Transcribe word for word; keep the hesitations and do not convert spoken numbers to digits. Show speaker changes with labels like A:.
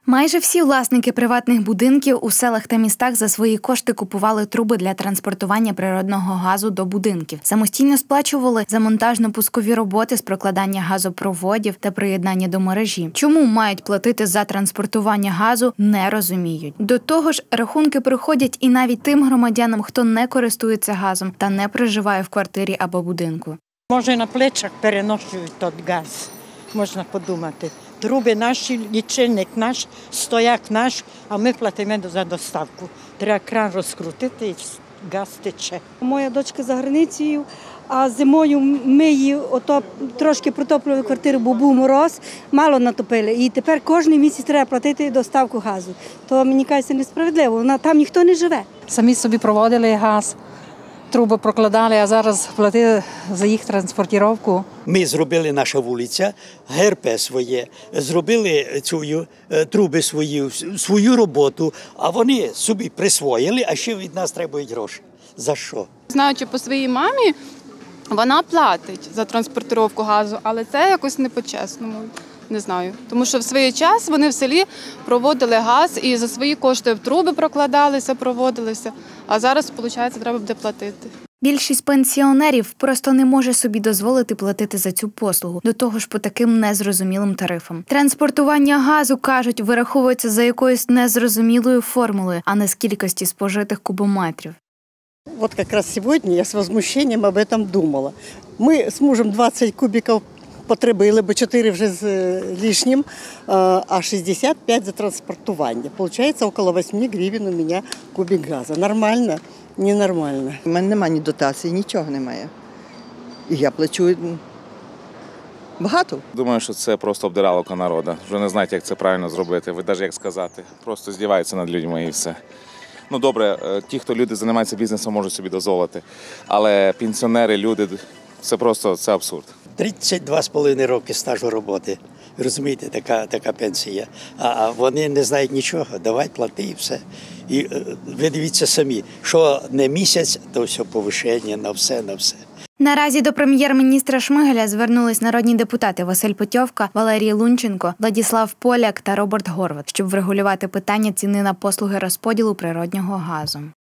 A: Майже всі власники приватних будинків у селах та містах за свої кошти купували труби для транспортування природного газу до будинків. Самостійно сплачували за монтажно-пускові роботи з прокладання газопроводів та приєднання до мережі. Чому мають платити за транспортування газу, не розуміють. До того ж, рахунки приходять і навіть тим громадянам, хто не користується газом та не проживає в квартирі або будинку.
B: Може, на плечах переношують той газ, можна подумати. Труби наші, лічильник наш, стояк наш, а ми платимо за доставку. Треба кран розкрутити і газ тече.
C: Моя дочка за границею, а зимою ми її ото трошки протоплювали квартиру, бо був мороз, мало натопили. І тепер кожен місяць треба платити доставку газу. То, мені кажеться, несправедливо, там ніхто не живе.
D: Самі собі проводили газ, труби прокладали, а зараз платили за їх транспортування.
E: Ми зробили, наша вулиця, ГРП своє, зробили цю труби свою, свою роботу, а вони собі присвоїли, а ще від нас требують гроші. За що?
F: Знаючи по своїй мамі, вона платить за транспортировку газу, але це якось не по-чесному. Не знаю. Тому що в свій час вони в селі проводили газ і за свої кошти в труби прокладалися, проводилися. А зараз, виходить, треба буде платити.
A: Більшість пенсіонерів просто не може собі дозволити платити за цю послугу, до того ж по таким незрозумілим тарифам. Транспортування газу, кажуть, вираховується за якоюсь незрозумілою формулою, а не з кількості спожитих кубометрів.
G: Вот как раз сегодня я с возмущением об этом думала. Мы с мужем двадцять кубиков потребили, бо чотири вже з лишнім, а шістдесят п'ять за транспортування. Получається, около восьми гривень у мене кубик газу. Нормально? Ненормально.
H: У мене немає ні дотації, нічого немає. І я плачу багато.
I: Думаю, що це просто обдираловка народу. Вже не знаєте, як це правильно зробити, ви навіть як сказати. Просто здіваються над людьми і все. Ну добре, ті, хто люди займаються бізнесом, можуть собі дозволити. Але пенсіонери, люди, це просто це абсурд.
E: тридцять два з половиною роки стажу роботи. Розумієте, така, така пенсія. А вони не знають нічого. Давай, плати і все. І ви дивіться самі, що не місяць, то все повишення на все, на все.
A: Наразі до прем'єр-міністра Шмигаля звернулись народні депутати Василь Путьовка, Валерій Лунченко, Владислав Поляк та Роберт Горват, щоб врегулювати питання ціни на послуги розподілу природнього газу.